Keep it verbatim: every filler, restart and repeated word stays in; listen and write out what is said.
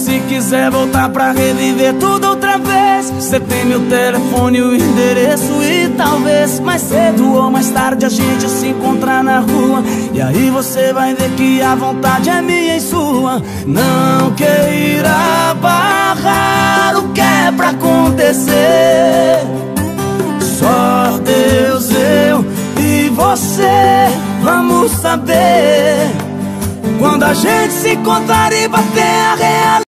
Se quiser voltar pra reviver tudo outra vez, cê tem meu telefone, o endereço e talvez mais cedo ou mais tarde a gente se encontrar na rua. E aí você vai ver que a vontade é minha e sua. Não queira barrar o que é pra acontecer. Só Deus, eu e você vamos saber quando a gente se encontrar e bater a realidade.